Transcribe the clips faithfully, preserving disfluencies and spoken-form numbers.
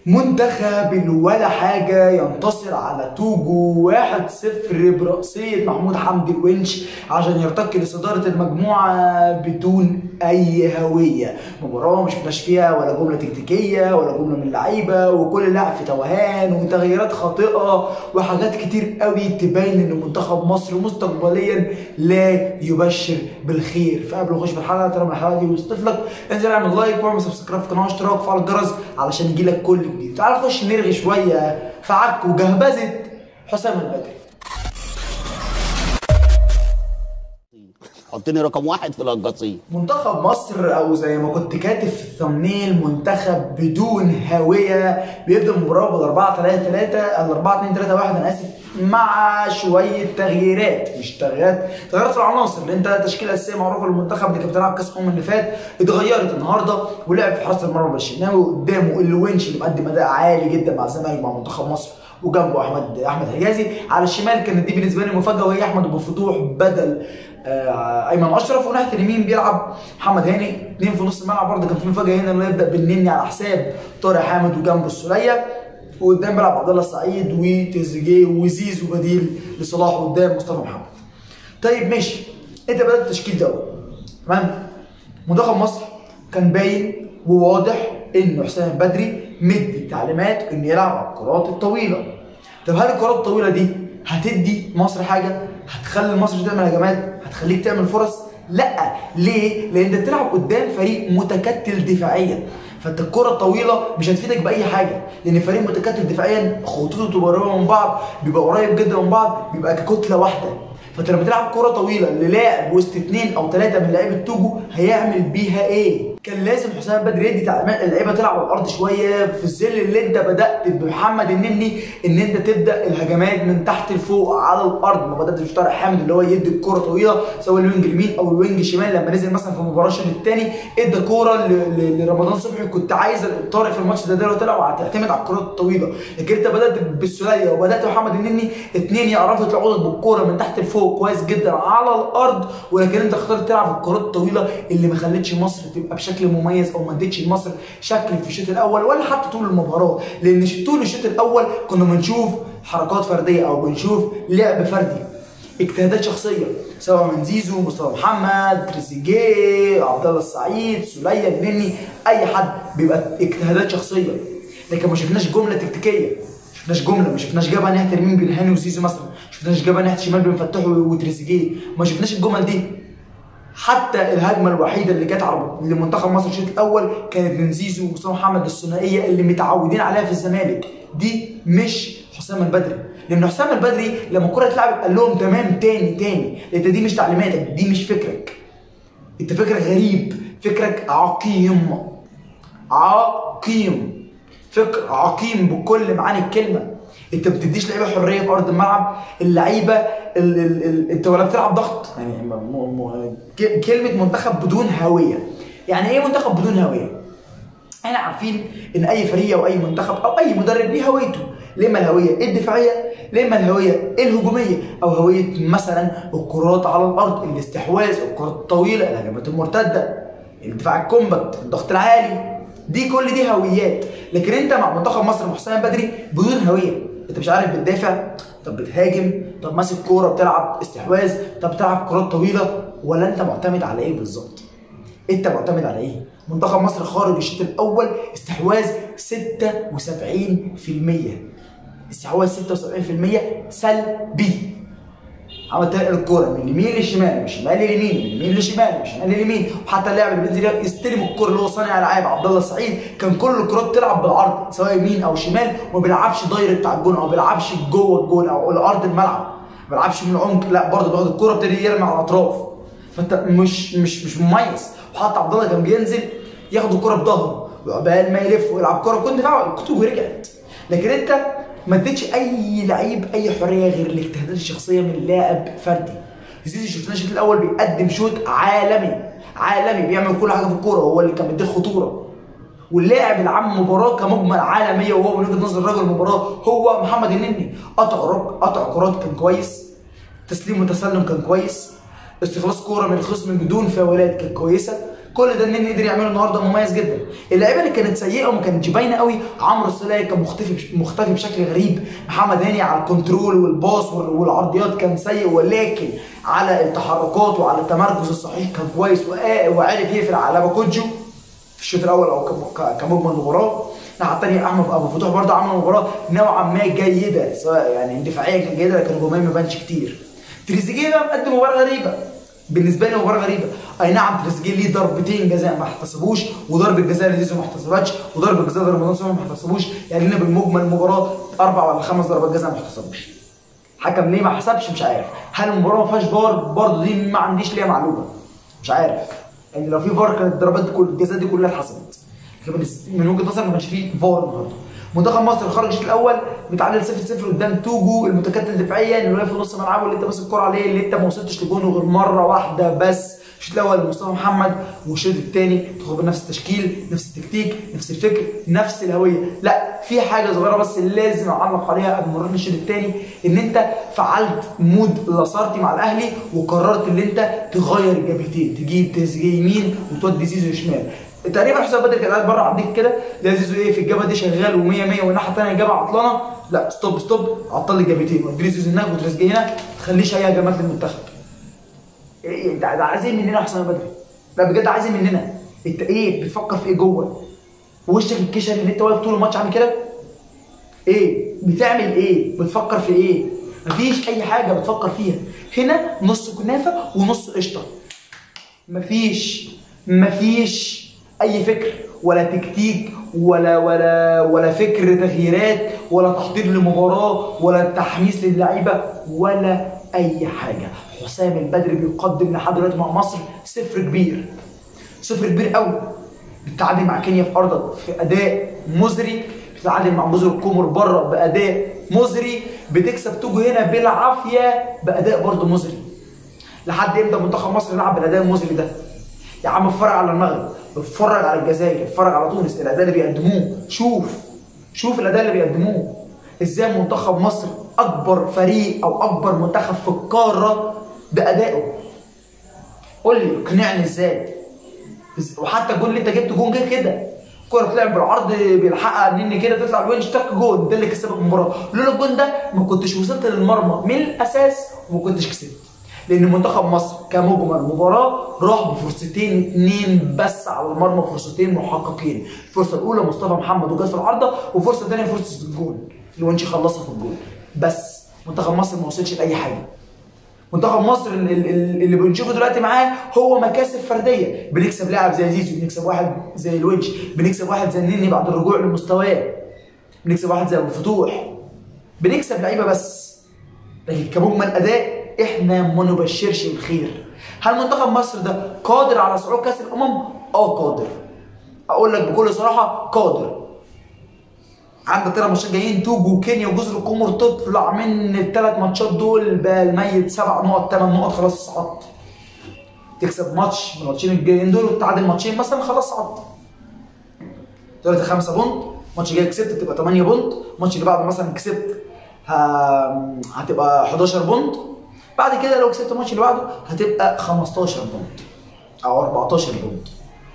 منتخب ولا حاجة ينتصر على توجو واحد صفر برأسية محمود حمدي الونش عشان يرتقي لصدارة المجموعة بدون أي هوية. مباراة مش شفناش فيها ولا جملة تكتيكية ولا جملة من اللعيبة، وكل لاعب في توهان وتغييرات خاطئة وحاجات كتير قوي تبين إن منتخب مصر مستقبليا لا يبشر بالخير. فقبل ما نخش في الحلقة ترى من الحلقة دي وصلت لك انزل اعمل لايك واعمل سبسكرايب في القناة واشتراك وفعل الجرس علشان يجيلك كل جديد. تعال نخش نرغي شويه في عك وجهبذه حسام البدري. حطني رقم واحد في القصيم. منتخب مصر او زي ما كنت كاتب في الثمنيل منتخب بدون هويه، بيبدا المباراه بال أربعة ثلاثة ثلاثة ال أربعة اثنين ثلاثة واحد انا اسف، مع شويه تغييرات، مش تغييرات تغييرات في العناصر، لان انت التشكيله الاساسيه معروفه للمنتخب اللي كانت بتلعب كاس الامم اللي فات اتغيرت النهارده، ولعب في حراسه المرمى بالشناوي قدامه الونش اللي مقدم اداء عالي جدا مع الزمالك مع منتخب مصر، وجنبه احمد احمد حجازي. على الشمال كانت دي بالنسبه لي مفاجاه وهي احمد ابو فتوح بدل آه ايمن اشرف، وناحيه اليمين بيلعب محمد هاني. اثنين في نص الملعب برضه كان في مفاجاه هنا انه يبدا بالنني على حساب طارق حامد وجنبه السوليه، وقدام بيلعب عبد الله السعيد وتريزيجيه وزيزو بديل لصلاح قدام مصطفى محمد. طيب ماشي، انت بدات التشكيل دوت تمام. منتخب مصر كان باين وواضح ان حسام البدري مدي تعليمات انه يلعب على الكرات الطويله. طب هل الكرات الطويله دي هتدي مصر حاجه؟ هتخلي مصر تعمل هجمات؟ هتخليك تعمل فرص؟ لا. ليه؟ لان انت بتلعب قدام فريق متكتل دفاعيا، فانت الكره الطويله مش هتفيدك باي حاجه، لان فريق متكتل دفاعيا خطوطه تبقى قريبه من بعض، بيبقى قريب جدا من بعض، بيبقى ككتله واحده. فانت لما تلعب كره طويله للاعب وسط اثنين او ثلاثه من لعيبه توجو هيعمل بيها ايه؟ كان لازم حسام البدري يدي تعليمات اللعيبه تلعب على الارض شويه، في الظل اللي انت بدات بمحمد النني ان انت تبدا الهجمات من تحت لفوق على الارض، ما بداتش بطارق حامد اللي هو يدي الكره طويله سواء الوينج اليمين او الوينج الشمال. لما نزل مثلا في المباراه الشوط الثاني ادى كوره لرمضان صبحي، كنت عايز طارق في الماتش ده لو طلع وهتعتمد على الكرات الطويله، لكن انت بدات بالسوليه وبدات بمحمد النني، اثنين يعرفوا يطلعوا لك بالكوره من تحت لفوق كويس جدا على الارض، ولكن انت اخترت تلعب الكرات الطويله اللي ما خلتش مصر تبقى بشكل مميز او ما ادتش لمصر شكل في الشوط الاول ولا حتى طول المباراه، لان طول الشوط الاول كنا بنشوف حركات فرديه او بنشوف لعب فردي، اجتهادات شخصيه سواء من زيزو، مصطفى محمد، تريزيجيه، عبد الله السعيد، سوليه، النني، اي حد بيبقى اجتهادات شخصيه، لكن ما شفناش جمله تكتيكيه، ما شفناش جمله، ما شفناش جبهه ناحيه اليمين بين هاني وزيزو مثلا، ما شفناش جبهه ناحيه الشمال بين فتوح وتريزيجيه، ما شفناش الجمل دي. حتى الهجمه الوحيده اللي جت على لمنتخب مصر الشوط الاول كانت من زيزو ومصطفى محمد، الثنائيه اللي متعودين عليها في الزمالك، دي مش حسام البدري، لان حسام البدري لما الكره اتلعبت قال لهم تمام تاني تاني، انت دي مش تعليماتك، دي مش فكرك، انت فكرك غريب، فكرك عقيم، عقيم، فكر عقيم بكل معاني الكلمه. انت ما بتديش لعيبه حريه في ارض الملعب، اللعيبه ال ال ال انت ولا بتلعب ضغط، يعني م م كلمه منتخب بدون هويه. يعني ايه منتخب بدون هويه؟ احنا عارفين ان اي فريق او اي منتخب او اي مدرب ليه هويته، اما الهويه الدفاعيه، اما الهويه الهجوميه، او هويه مثلا الكرات على الارض، الاستحواذ، الكرات الطويله، الهجمات المرتده، الدفاع الكومباكت، الضغط العالي، دي كل دي هويات. لكن انت مع منتخب مصر وحسام البدري بدون هويه، انت مش عارف بتدافع، طب بتهاجم، طب ماسك كوره بتلعب استحواذ، طب بتلعب كرات طويله، ولا انت معتمد على ايه بالظبط؟ انت معتمد على ايه؟ منتخب مصر خارج الشوط الاول استحواذ ستة وسبعين في المية، استحواذ ستة وسبعين في المية سلبي، عمل تنقل الكوره من اليمين للشمال، من الشمال لليمين، من اليمين للشمال، من الشمال لليمين، وحتى اللاعب اللي بينزل يستلم الكوره اللي هو صانع العاب عبد الله السعيد كان كل الكرات تلعب بالعرض سواء يمين او شمال، وما بيلعبش دايركت على الجون او ما بيلعبش جوه الجون او لارض الملعب، ما بيلعبش من العمق، لا برضه بياخد الكوره ابتدي يرمي على الاطراف، فانت مش مش مش مميز. وحتى عبد الله كان بينزل ياخد الكوره بظهره وعقبال ما يلف ويلعب كوره كنت دفاع كتب ورجعت، لكن انت ما اديتش اي لعيب اي حريه غير الاجتهادات الشخصيه من لاعب فردي. زيزو شفناه الشوط الاول بيقدم شوط عالمي عالمي، بيعمل كل حاجه في الكوره، هو اللي كان مديه الخطوره، واللاعب اللي عمل مباراه كمجمل عالميه وهو من وجهه نظر راجل المباراه هو محمد النني. قطع قطع كرات كان كويس، تسليم وتسلم كان كويس، استخلاص كوره من الخصم بدون فاولات كانت كويسه، كل ده النني قدر يعمله النهارده مميز جدا. اللعيبه اللي كانت سيئه وما كانتش باينه قوي، عمرو السولية كان مختفي مختفي بشكل غريب، محمد هاني على الكنترول والباص والعرضيات كان سيء، ولكن على التحركات وعلى التمركز الصحيح كان كويس وعرف يقفل على باكوجو في الشوط الاول او كمجمل مباراه. الناحيه الثانيه احمد ابو فتوح برضه عمل مباراه نوعا ما جيده، سواء يعني دفاعيا كانت جيده لكن هجوميا ما بانش كتير. تريزيجيه بقى مقدم مباراه غريبه بالنسبه لي، مباراه غريبه. اي نعم تريزيجيه ليه ضربتين جزاء ما احتسبوش، وضربه جزاء لزيزو ما احتسبتش، وضربه جزاء رمضان صبحي ما احتسبوش، يعني لنا بالمجمل المباراه اربع ولا خمس ضربات جزاء ما احتسبوش. الحكم ليه ما حسبش مش عارف. هل المباراه ما فيهاش فار؟ برضه دي ما عنديش ليها معلومه، مش عارف. يعني لو في فار كانت الضربات دي كل الجزاء دي كلها اتحسبت. من وجهه نظري ما كانش فيه فار النهارده. منتخب مصر خرج الشوط الاول متعادل صفر صفر قدام توجو المتكتل دفاعيا، اللي واقف في نص ملعبه، اللي انت ماسك الكوره عليه، اللي انت ما وصلتش لجونه غير مره واحده بس. الشوط الاول لمصطفى محمد، والشوط الثاني تاخد بنفس التشكيل، نفس التكتيك، نفس الفكر، نفس الهويه. لا، في حاجه صغيره بس لازم اعلق عليها قبل ما نروح للشوط الثاني، ان انت فعلت مود لاسارتي مع الاهلي وقررت ان انت تغير الجبهتين، تجيب تريزيجيه يمين وتودي زيزو شمال. تقريبا حسام بدري كان قاعد بره عندك كده، لا زيزو ايه في الجبهه دي شغال و100 100 والناحيه الثانيه الجبهه عطلانه، لا ستوب ستوب، عطل لي الجبهتين، ودي زيزو هناك وتريزيجيه هنا، ما تخليش اي هجمات للمنتخب. ايه انت عايز ايه مننا يا حسام بدري؟ لا بجد عايز ايه مننا؟ انت ايه بتفكر في ايه جوه؟ وشك الكشر ان انت واقف طول الماتش عامل كده؟ ايه؟ بتعمل ايه؟ بتفكر في ايه؟ مفيش اي حاجه بتفكر فيها. هنا نص كنافه ونص قشطه. مفيش مفيش اي فكر ولا تكتيك ولا ولا ولا فكر تغييرات ولا تحضير لمباراه ولا تحميس للعيبه ولا اي حاجه. حسام البدري بيقدم لحد دلوقتي مع مصر صفر كبير، صفر كبير قوي. بتتعادل مع كينيا في ارضك في اداء مزري، بتتعادل مع جزر القمر بره باداء مزري، بتكسب توجو هنا بالعافيه باداء برضه مزري. لحد امتى منتخب مصر يلعب بالاداء المزري ده؟ يا عم اتفرج على المغرب، اتفرج على الجزائر، اتفرج على تونس، الاداء اللي بيقدموه، شوف شوف الاداء اللي بيقدموه. ازاي منتخب مصر اكبر فريق او اكبر منتخب في القاره بادائه؟ قول لي اقنعني ازاي؟ وحتى الجون اللي انت جبته جون جه كده، الكوره تلعب بالعرض بيلحقها مني كده تطلع الونش تك جون، ده اللي كسبك المباراه. لولا الجون ده ما كنتش وصلت للمرمى من الاساس وما كنتش كسبت. لان منتخب مصر كمجمل مباراه راح بفرصتين اتنين بس على المرمى، فرصتين محققين. الفرصه الاولى مصطفى محمد وجت في العارضه، والفرصه الثانيه فرصه الجول الونش خلصها في الجول. بس منتخب مصر ما وصلش لاي حاجه. منتخب مصر اللي بنشوفه دلوقتي معاه هو مكاسب فرديه، بنكسب لاعب زي زيزو، بنكسب واحد زي الونش، بنكسب واحد زي النني بعد الرجوع لمستواه، بنكسب واحد زي ابو فتوح، بنكسب لعيبه بس. لكن كمجمل اداء احنا ما نبشرش بالخير. هل منتخب مصر ده قادر على صعود كاس الامم؟ اه قادر. اقول لك بكل صراحه قادر. عندك ثلاث ماتشات جايين، توجو وكينيا وجزر القمر، تطلع من الثلاث ماتشات دول بالميت سبع نقط ثمان نقط خلاص صعدت. تكسب ماتش من الماتشين الجايين دول وتتعادل ماتشين مثلا خلاص صعدت. دلوقتي خمسة بونت، الماتش الجاي كسبت تبقى ثمانية بونت، الماتش اللي بعده مثلا كسبت هتبقى حداشر بونت، بعد كده لو كسبت الماتش اللي بعده هتبقى خمستاشر بونت او اربعتاشر بونت.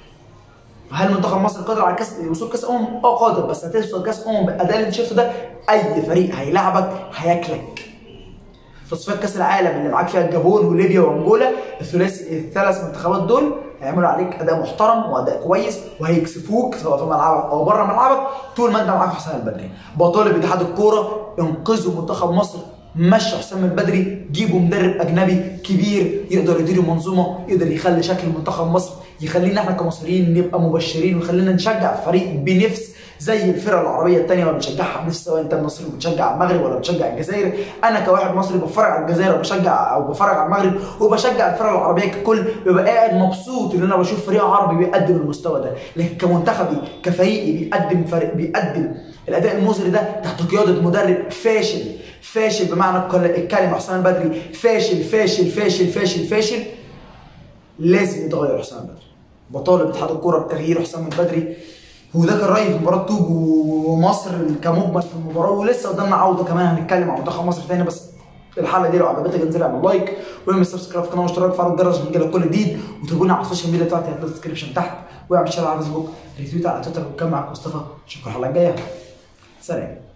هل منتخب مصر قادر على كاس وصول كاس امم؟ اه قادر، بس هتوصل كاس امم بالاداء اللي انت شفته ده اي فريق هيلاعبك هياكلك. تصفيات كاس العالم اللي معاك فيها الجابون وليبيا وانجولا، الثلاثي الثلاث منتخبات دول هيعملوا عليك اداء محترم واداء كويس وهيكسفوك سواء في ملعبك او بره ملعبك طول ما انت معاك حسام البدري. بطالب اتحاد الكوره انقذوا منتخب مصر، مشي حسام البدري، جيبوا مدرب اجنبي كبير يقدر يدير المنظومه، يقدر يخلي شكل منتخب مصر، يخلينا احنا كمصريين نبقى مبشرين ويخلينا نشجع فريق بنفس زي الفرق العربيه الثانيه ما بنشجعها بنفس، سواء انت مصري بتشجع المغرب ولا بتشجع الجزائر. انا كواحد مصري بتفرج على الجزائر وبشجع او بتفرج على المغرب وبشجع الفرق العربيه ككل، ببقى قاعد مبسوط ان انا بشوف فريق عربي بيقدم المستوى ده. لكن كمنتخبي كفريقي بيقدم فريق بيقدم الاداء المزري ده تحت قياده مدرب فاشل، فاشل بمعنى الكلمه حسام البدري، فاشل فاشل فاشل فاشل فاشل. لازم يتغير حسام البدري. بطالب اتحاد الكوره بتغيير حسام البدري. وده كان رايي في مباراه توجو ومصر كمجمل في المباراه، ولسه قدامنا عوده كمان هنتكلم عن منتخب مصر تاني، بس الحلقه دي لو عجبتك انزل اعمل لايك واعمل سبسكرايب في القناه واشتراك في الجرس عشان يجيلك كل جديد، وتابعونا على السوشيال ميديا بتاعتي هتلاقي الديسكربشن تحت، واعمل شير على فيسبوك، ريتويت على تويتر، وكمل على مصطفى. اشوفكم الحلقه الجايه. سلام.